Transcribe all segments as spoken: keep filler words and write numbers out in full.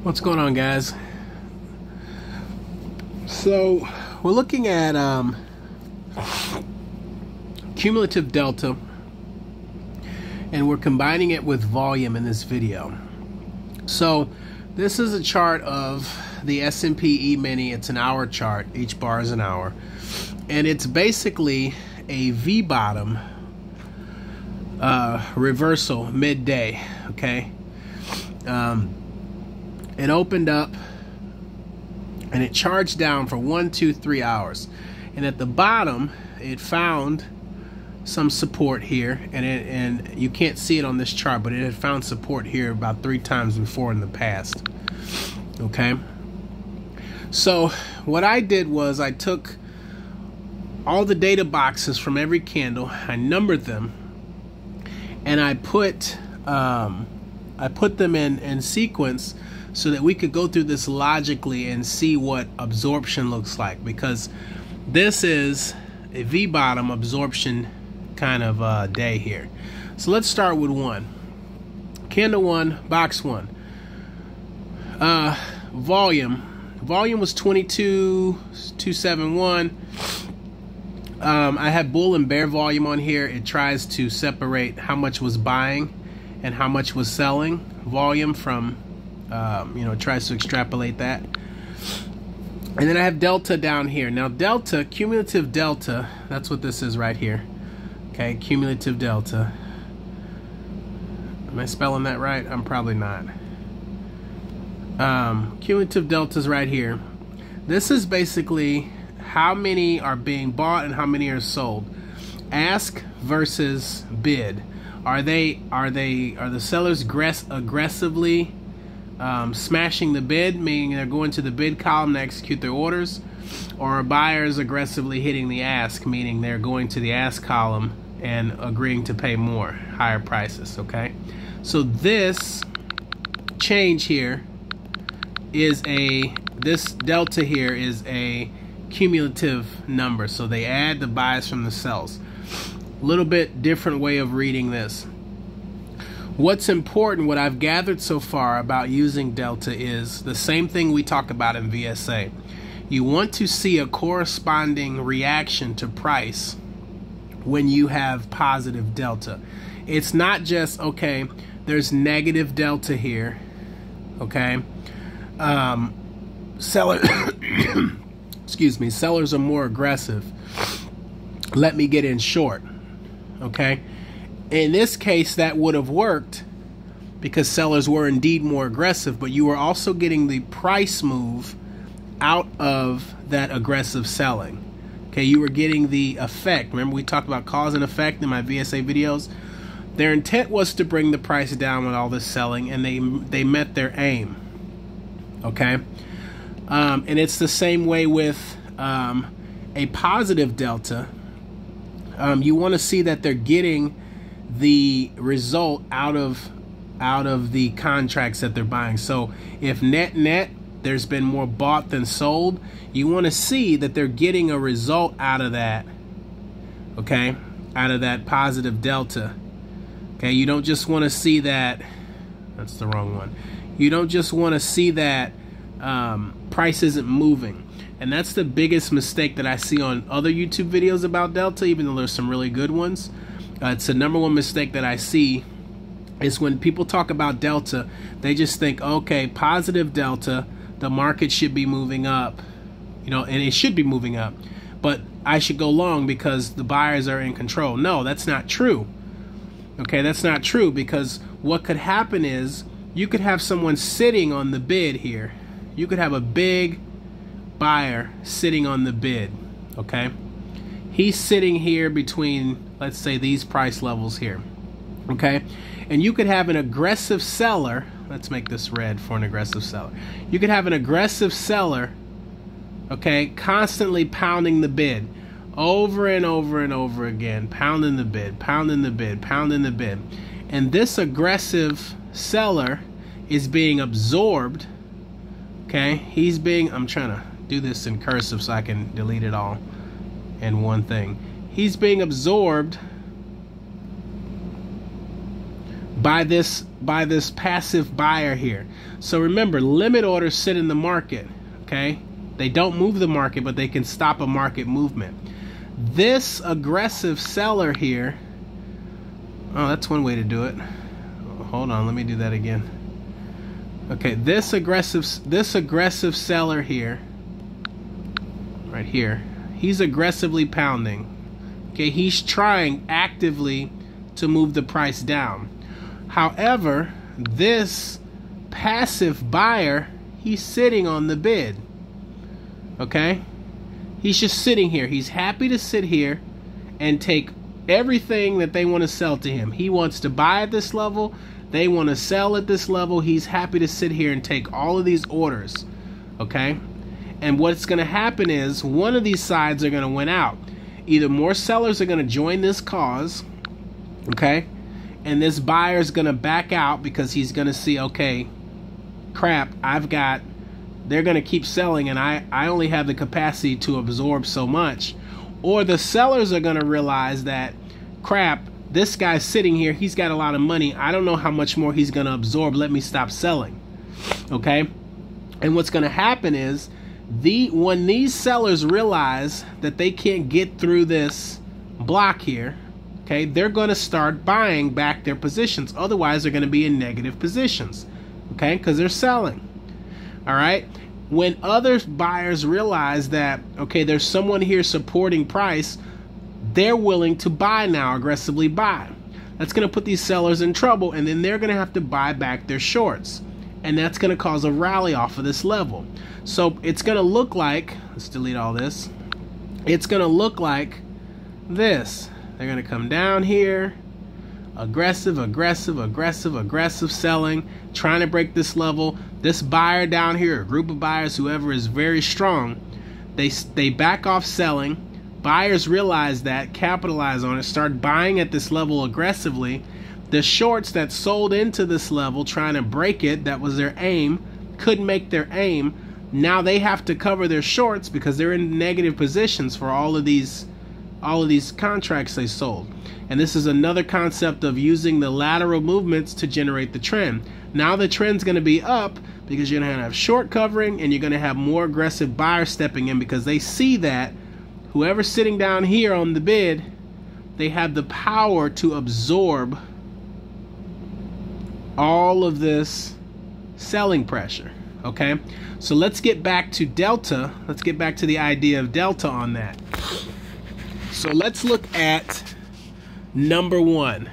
What's going on, guys? So we're looking at um, cumulative delta, and we're combining it with volume in this video. So this is a chart of the S and P E-mini. It's an hour chart. Each bar is an hour, and it's basically a V-bottom uh, reversal midday. Okay. Um, It opened up and it charged down for one, two, three hours. And at the bottom, it found some support here. And, it, and you can't see it on this chart, but it had found support here about three times before in the past. Okay. So what I did was I took all the data boxes from every candle, I numbered them, and I put, um, I put them in, in sequence so that we could go through this logically and see what absorption looks like, because this is a V-bottom absorption kind of uh, day here. So let's start with one. Candle one, box one. Uh, volume. Volume was twenty-two two seventy-one. Um, I had bull and bear volume on here. It tries to separate how much was buying and how much was selling volume from Um, you know, it tries to extrapolate that. And then I have delta down here. Now delta, cumulative delta, that's what this is right here. Okay, cumulative delta. Am I spelling that right? I'm probably not. Um, cumulative delta is right here. This is basically how many are being bought and how many are sold. Ask versus bid. Are they, are they, are the sellers aggress aggressively Um, smashing the bid, meaning they're going to the bid column to execute their orders, or are buyers aggressively hitting the ask, meaning they're going to the ask column and agreeing to pay more, higher prices. Okay, so this change here is a, this delta here is a cumulative number, so they add the buys from the sells. A little bit different way of reading this. What's important, what I've gathered so far about using delta, is the same thing we talk about in V S A. You want to see a corresponding reaction to price when you have positive delta. It's not just, okay, there's negative delta here, okay? Um, seller, excuse me, sellers are more aggressive. Let me get in short, okay? In this case, that would have worked because sellers were indeed more aggressive, but you were also getting the price move out of that aggressive selling. Okay, you were getting the effect. Remember, we talked about cause and effect in my V S A videos. Their intent was to bring the price down with all this selling, and they they met their aim. Okay, um, and it's the same way with um, a positive delta. Um, you want to see that they're getting the result out of out of the contracts that they're buying. So if net net there's been more bought than sold, you want to see that they're getting a result out of that, okay, out of that positive delta. Okay, you don't just want to see that, that's the wrong one, you don't just want to see that um, price isn't moving. And that's the biggest mistake that I see on other YouTube videos about delta, even though there's some really good ones. Uh, it's the number one mistake that I see is when people talk about delta, they just think, okay, positive delta, the market should be moving up, you know, and it should be moving up, but I should go long because the buyers are in control. No, that's not true. Okay, that's not true, because what could happen is you could have someone sitting on the bid here. You could have a big buyer sitting on the bid, okay? He's sitting here between, let's say, these price levels here, okay? And you could have an aggressive seller. Let's make this red for an aggressive seller. You could have an aggressive seller, okay, constantly pounding the bid over and over and over again, pounding the bid, pounding the bid, pounding the bid. And this aggressive seller is being absorbed, okay? He's being, I'm trying to do this in cursive so I can delete it all in one thing. He's being absorbed by this by this passive buyer here. So remember, limit orders sit in the market, okay? They don't move the market, but they can stop a market movement. This aggressive seller here, oh, that's one way to do it. Hold on, let me do that again. Okay, this aggressive this aggressive seller here, right here, he's aggressively pounding. Okay, he's trying actively to move the price down. However, this passive buyer, he's sitting on the bid. Okay? He's just sitting here. He's happy to sit here and take everything that they want to sell to him. He wants to buy at this level. They want to sell at this level. He's happy to sit here and take all of these orders. Okay? And what's going to happen is one of these sides are going to win out. Either more sellers are going to join this cause, okay? And this buyer is going to back out because he's going to see, okay, crap, I've got, they're going to keep selling and I, I only have the capacity to absorb so much. Or the sellers are going to realize that, crap, this guy's sitting here, he's got a lot of money. I don't know how much more he's going to absorb. Let me stop selling, okay? And what's going to happen is, the when these sellers realize that they can't get through this block here, okay, they're going to start buying back their positions. Otherwise, they're going to be in negative positions, okay, because they're selling. All right. When other buyers realize that, okay, there's someone here supporting price, they're willing to buy now, aggressively buy. That's going to put these sellers in trouble, and then they're going to have to buy back their shorts. And that's going to cause a rally off of this level. So it's going to look like, let's delete all this. It's going to look like this. They're going to come down here, aggressive, aggressive, aggressive, aggressive selling, trying to break this level. This buyer down here, a group of buyers, whoever is very strong, they, they back off selling. Buyers realize that, capitalize on it, start buying at this level aggressively. The shorts that sold into this level, trying to break it, that was their aim, couldn't make their aim. Now they have to cover their shorts because they're in negative positions for all of these all of these contracts they sold. And this is another concept of using the lateral movements to generate the trend. Now the trend's going to be up because you're going to have short covering and you're going to have more aggressive buyers stepping in because they see that whoever's sitting down here on the bid, they have the power to absorb all of this selling pressure. Okay, so let's get back to delta. Let's get back to the idea of delta on that. So let's look at number one.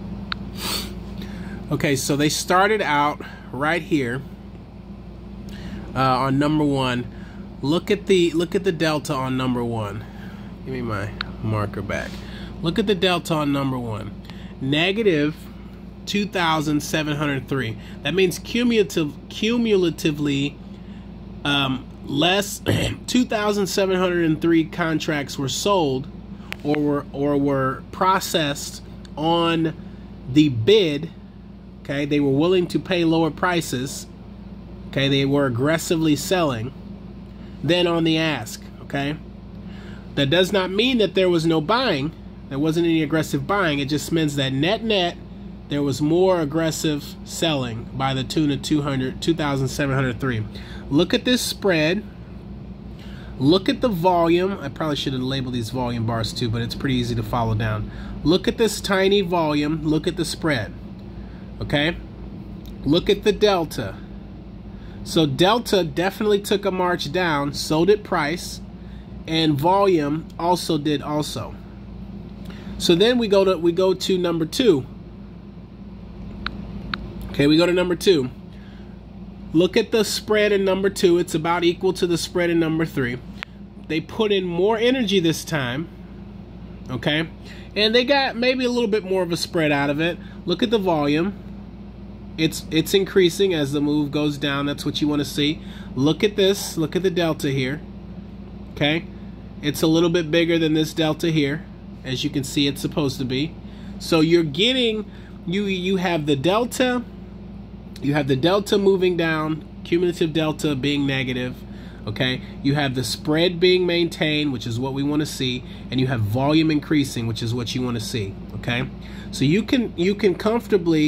Okay, so they started out right here uh, on number one. Look at the look at the delta on number one. Give me my marker back. Look at the delta on number one. Negative two thousand seven hundred three. That means cumulative, cumulatively um, less two thousand seven hundred three contracts were sold or were or were processed on the bid. Okay, they were willing to pay lower prices. Okay, they were aggressively selling than on the ask. Okay, that does not mean that there was no buying. There wasn't any aggressive buying. It just means that net net there was more aggressive selling by the tune of two hundred, two thousand seven hundred three. Look at this spread. Look at the volume. I probably should have labeled these volume bars too, but it's pretty easy to follow down. Look at this tiny volume. Look at the spread. Okay? Look at the delta. So delta definitely took a march down, so did price, and volume also did also. So then we go to we go to number two. Okay, we go to number two. Look at the spread in number two. It's about equal to the spread in number three. They put in more energy this time. Okay, and they got maybe a little bit more of a spread out of it. Look at the volume. It's it's increasing as the move goes down. That's what you want to see. Look at this. Look at the delta here. Okay, it's a little bit bigger than this delta here, as you can see it's supposed to be. So you're getting you you have the delta. You have the delta moving down, cumulative delta being negative, okay? You have the spread being maintained, which is what we want to see, and you have volume increasing, which is what you want to see, okay? So you can you can comfortably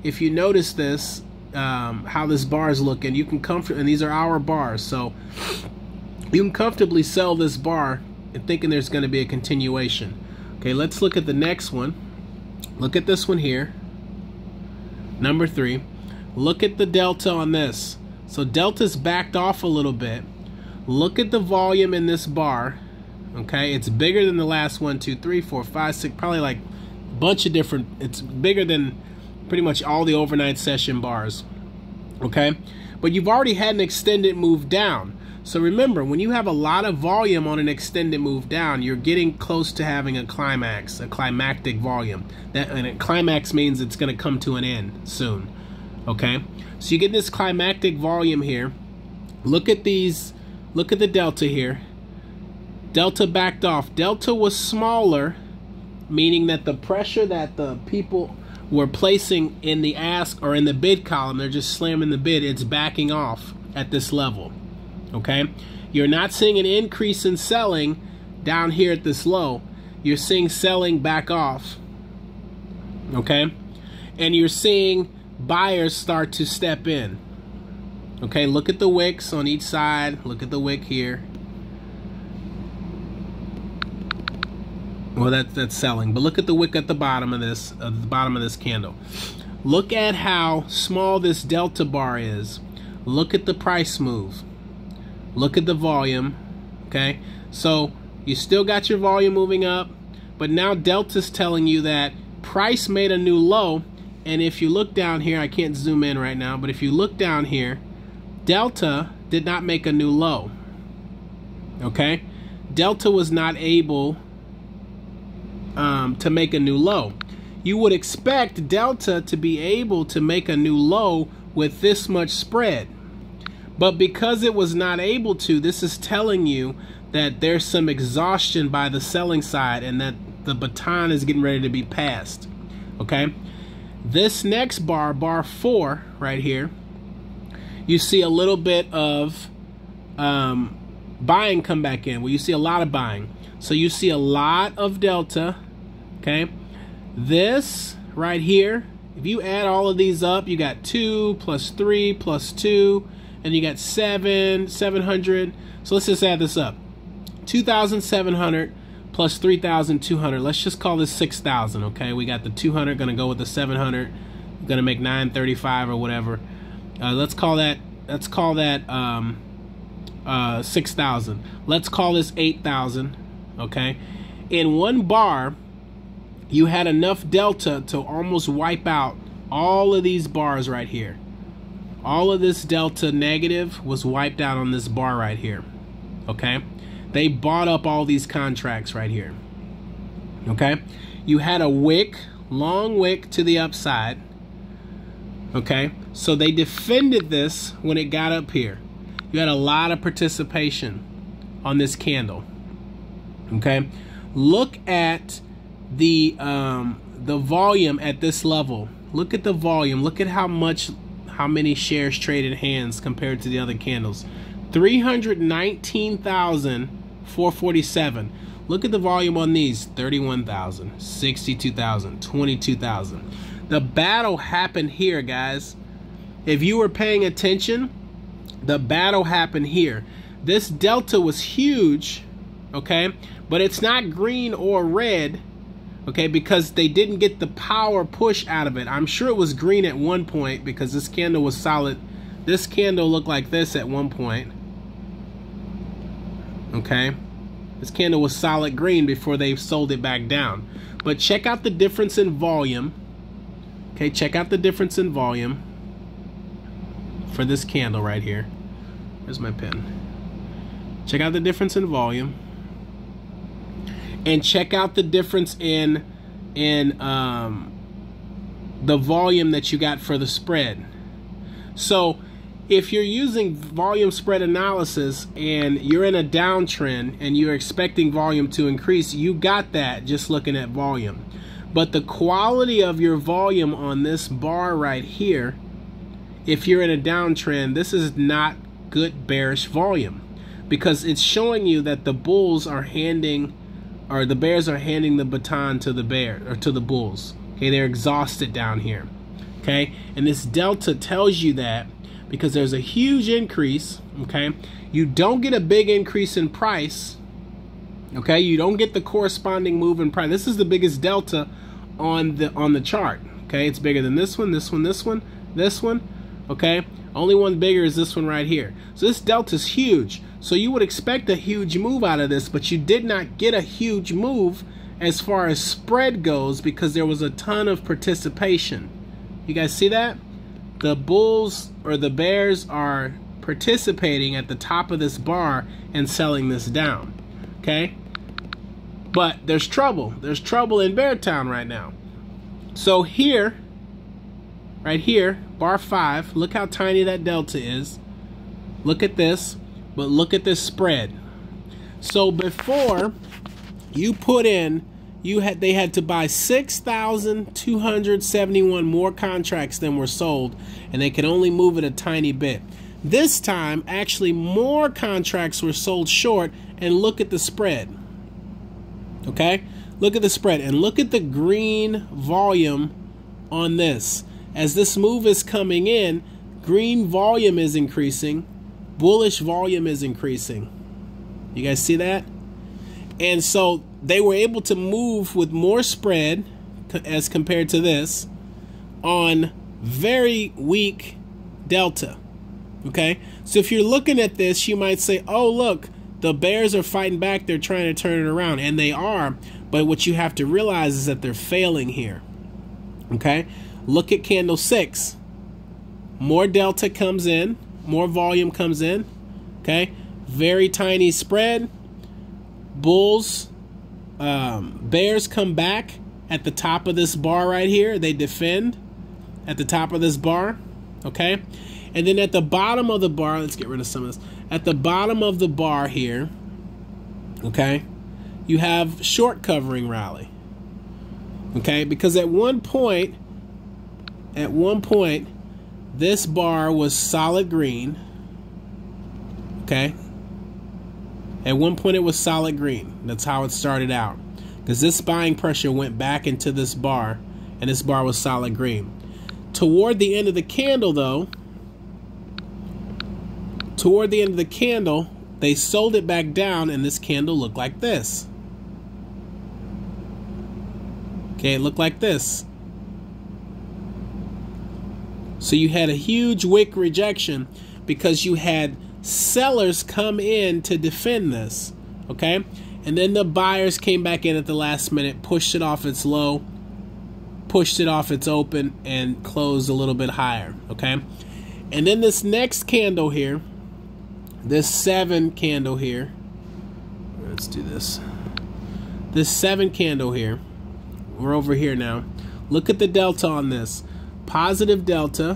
if you notice this, um, how this bar is looking, you can comfort, and these are our bars, so you can comfortably sell this bar and thinking there's going to be a continuation. Okay, let's look at the next one. Look at this one here, number three. Look at the delta on this. So delta's backed off a little bit. Look at the volume in this bar. Okay, it's bigger than the last one, two, three, four, five, six, probably like a bunch of different, it's bigger than pretty much all the overnight session bars. Okay, but you've already had an extended move down. So remember, when you have a lot of volume on an extended move down, you're getting close to having a climax, a climactic volume. That, and a climax means it's going to come to an end soon. Okay, so you get this climactic volume here. Look at these, look at the delta here. Delta backed off. Delta was smaller, meaning that the pressure that the people were placing in the ask or in the bid column, they're just slamming the bid, it's backing off at this level. Okay, you're not seeing an increase in selling down here at this low. You're seeing selling back off. Okay, and you're seeing buyers start to step in. Okay, look at the wicks on each side. Look at the wick here. Well, that, that's selling, but look at the wick at the bottom of this, at the bottom of this candle. Look at how small this delta bar is. Look at the price move. Look at the volume. Okay, so you still got your volume moving up, but now delta's telling you that price made a new low. And if you look down here, I can't zoom in right now, but if you look down here, delta did not make a new low. Okay, delta was not able um, to make a new low. You would expect delta to be able to make a new low with this much spread, but because it was not able to, this is telling you that there's some exhaustion by the selling side and that the baton is getting ready to be passed. Okay, this next bar, bar four right here, you see a little bit of um, buying come back in. Well, you see a lot of buying. So you see a lot of delta. Okay, this right here, if you add all of these up, you got two plus three plus two, and you got seven, seven hundred. So let's just add this up. two thousand seven hundred plus three thousand two hundred. Let's just call this six thousand, okay? We got the two hundred, gonna go with the seven hundred, gonna make nine thirty-five or whatever. Uh, let's call that, let's call that um, uh, six thousand. Let's call this eight thousand, okay? In one bar, you had enough delta to almost wipe out all of these bars right here. All of this delta negative was wiped out on this bar right here, okay? They bought up all these contracts right here. Okay, you had a wick, long wick to the upside. Okay, so they defended this when it got up here. You had a lot of participation on this candle. Okay, look at the um, the volume at this level. Look at the volume. Look at how much, how many shares traded hands compared to the other candles. three hundred nineteen thousand four hundred forty-seven. Look at the volume on these. thirty-one thousand, sixty-two thousand, twenty-two thousand. The battle happened here, guys. If you were paying attention, the battle happened here. This delta was huge, okay? But it's not green or red, okay, because they didn't get the power push out of it. I'm sure it was green at one point because this candle was solid. This candle looked like this at one point. Okay, this candle was solid green before they sold it back down. But check out the difference in volume. Okay, check out the difference in volume for this candle right here. Where's my pen? Check out the difference in volume, and check out the difference in in um, the volume that you got for the spread. So if you're using volume spread analysis and you're in a downtrend and you're expecting volume to increase, you got that just looking at volume. But the quality of your volume on this bar right here, if you're in a downtrend, this is not good bearish volume, because it's showing you that the bulls are handing, or the bears are handing the baton to the bear or to the bulls. Okay, they're exhausted down here. Okay, and this delta tells you that because there's a huge increase. Okay, you don't get a big increase in price. Okay, you don't get the corresponding move in price. This is the biggest delta on the on the chart. Okay, it's bigger than this one, this one, this one, this one. Okay, only one bigger is this one right here. So this delta is huge. So you would expect a huge move out of this, but you did not get a huge move as far as spread goes because there was a ton of participation. You guys see that? The bulls or the bears are participating at the top of this bar and selling this down. Okay? But there's trouble. There's trouble in Beartown right now. So here, right here, bar five, look how tiny that delta is. Look at this, but look at this spread. So before you put in, you had they had to buy six thousand two hundred seventy-one more contracts than were sold, and they could only move it a tiny bit. This time, actually more contracts were sold short, and look at the spread. Okay? Look at the spread, and look at the green volume on this. As this move is coming in, green volume is increasing, bullish volume is increasing. You guys see that? And so they were able to move with more spread as compared to this on very weak delta. Okay? So if you're looking at this, you might say, oh, look, the bears are fighting back. They're trying to turn it around. And they are. But what you have to realize is that they're failing here. Okay? Look at candle six. More delta comes in. More volume comes in. Okay? Very tiny spread. Bulls, um, bears come back at the top of this bar right here. They defend at the top of this bar. Okay? And then at the bottom of the bar, let's get rid of some of this. At the bottom of the bar here, okay, you have short covering rally. Okay? Because at one point, at one point, this bar was solid green. Okay? At one point, it was solid green. That's how it started out. Because this buying pressure went back into this bar, and this bar was solid green. Toward the end of the candle, though, toward the end of the candle, they sold it back down, and this candle looked like this. Okay, it looked like this. So you had a huge wick rejection because you had sellers come in to defend this. Okay? And then the buyers came back in at the last minute, pushed it off its low, pushed it off its open, and closed a little bit higher. Okay? And then this next candle here, this seven candle here, let's do this. This seven candle here, we're over here now. Look at the delta on this. Positive delta.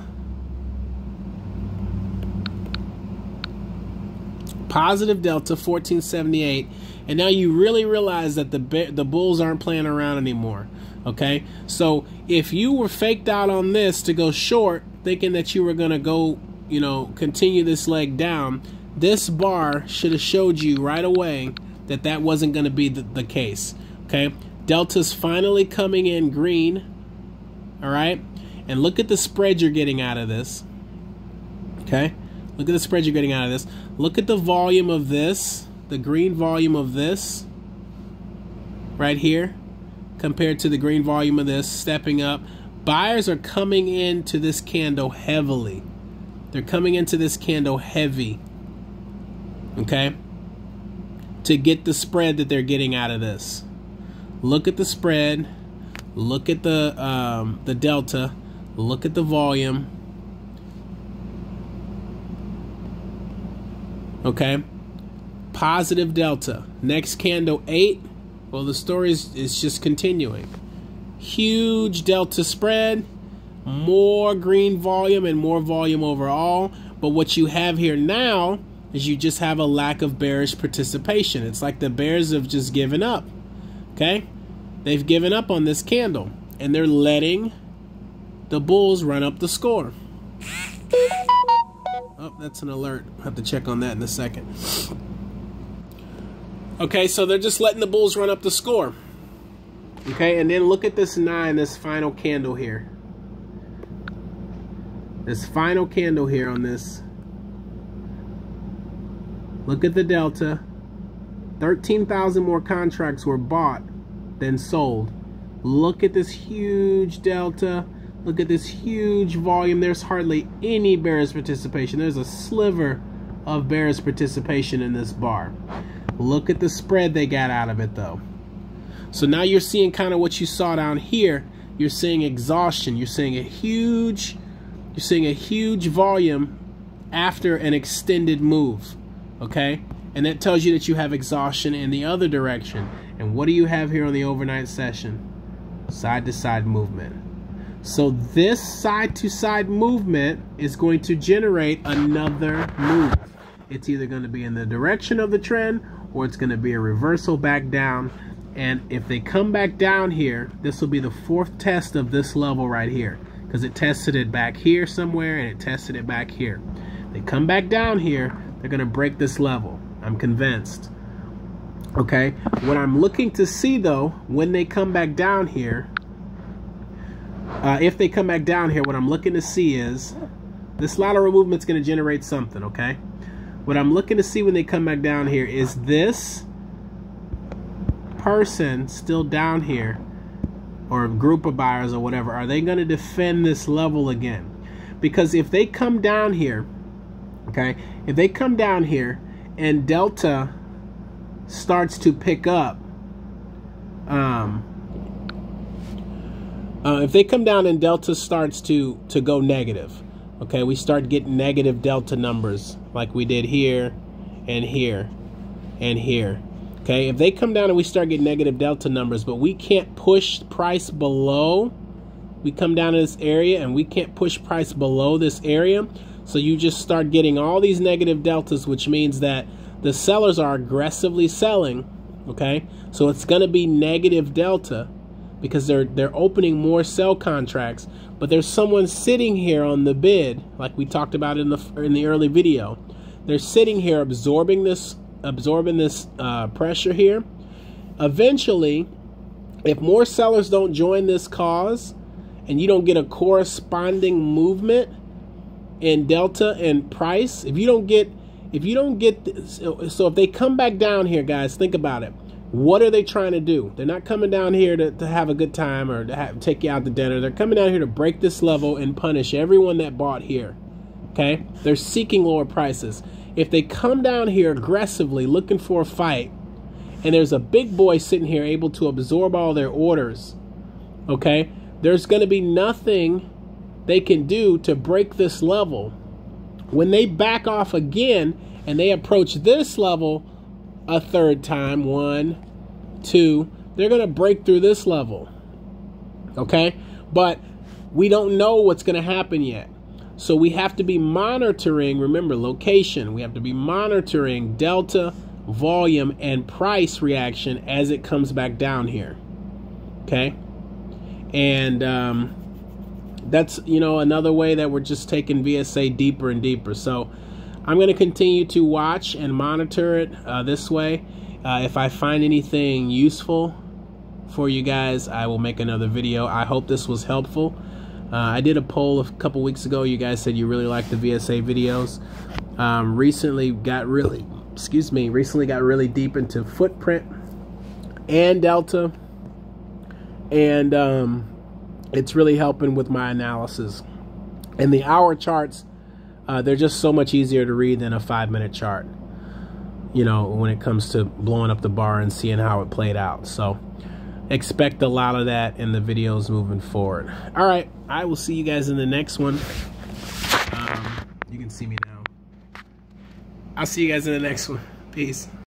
Positive delta, fourteen seventy-eight. And now you really realize that the the bulls aren't playing around anymore. Okay? So if you were faked out on this to go short, thinking that you were going to go, you know, continue this leg down, this bar should have showed you right away that that wasn't going to be the, the case. Okay? Delta's finally coming in green. All right? And look at the spread you're getting out of this. Okay? Look at the spread you're getting out of this. Look at the volume of this, the green volume of this, right here, compared to the green volume of this, stepping up. Buyers are coming into this candle heavily. They're coming into this candle heavy, okay, to get the spread that they're getting out of this. Look at the spread. Look at the um, the delta. Look at the volume. Okay, positive delta. Next candle eight. Well, the story is, is just continuing. Huge delta spread, more green volume and more volume overall. But what you have here now is you just have a lack of bearish participation. It's like the bears have just given up. Okay, they've given up on this candle, and they're letting the bulls run up the score. Oh, that's an alert. I'll have to check on that in a second. Okay, so they're just letting the bulls run up the score. Okay, and then look at this nine, this final candle here. this final candle here on this. Look at the delta. thirteen thousand more contracts were bought than sold. Look at this huge delta. Look at this huge volume. There's hardly any bearish participation. There's a sliver of bearish participation in this bar. Look at the spread they got out of it though. So now you're seeing kind of what you saw down here. You're seeing exhaustion. You're seeing a huge, you're seeing a huge volume after an extended move. Okay? And that tells you that you have exhaustion in the other direction. And what do you have here on the overnight session? Side to side movement. So this side to side movement is going to generate another move. It's either going to be in the direction of the trend or it's going to be a reversal back down. And if they come back down here, this will be the fourth test of this level right here, because it tested it back here somewhere and it tested it back here. They come back down here, they're going to break this level. I'm convinced. Okay, what I'm looking to see though, when they come back down here, uh, if they come back down here, what I'm looking to see is this lateral movement's going to generate something. Okay, what I'm looking to see when they come back down here is this person still down here, or a group of buyers or whatever. Are they going to defend this level again? Because if they come down here, okay, if they come down here and delta starts to pick up, um, uh, if they come down and delta starts to to go negative, okay, we start getting negative delta numbers like we did here and here and here. Okay, if they come down and we start getting negative delta numbers, but we can't push price below, we come down to this area and we can't push price below this area, so you just start getting all these negative deltas, which means that the sellers are aggressively selling. Okay, so it's going to be negative delta because they're they're opening more sell contracts, but there's someone sitting here on the bid, like we talked about in the in the early video. They're sitting here absorbing this absorbing this uh, pressure here. Eventually, if more sellers don't join this cause and you don't get a corresponding movement in delta and price, if you don't get if you don't get this, so if they come back down here, guys, think about it. What are they trying to do? They're not coming down here to, to have a good time or to have, take you out to dinner. They're coming down here to break this level and punish everyone that bought here. Okay, they're seeking lower prices. If they come down here aggressively looking for a fight, and there's a big boy sitting here able to absorb all their orders, okay, there's going to be nothing they can do to break this level. When they back off again and they approach this level a third time, one, two, they're going to break through this level, okay? But we don't know what's going to happen yet. So we have to be monitoring, remember, location. We have to be monitoring delta, volume, and price reaction as it comes back down here. Okay? And um, that's, you know, another way that we're just taking V S A deeper and deeper. So I'm going to continue to watch and monitor it uh, this way. Uh, if I find anything useful for you guys, I will make another video. I hope this was helpful. Uh, I did a poll a couple weeks ago. You guys said you really liked the V S A videos. Um, recently got really, excuse me, recently got really deep into footprint and delta, and um, it's really helping with my analysis. And the hour charts, uh, they're just so much easier to read than a five-minute chart. You know, when it comes to blowing up the bar and seeing how it played out. So expect a lot of that in the videos moving forward. All right, I will see you guys in the next one. Um, you can see me now. I'll see you guys in the next one. Peace.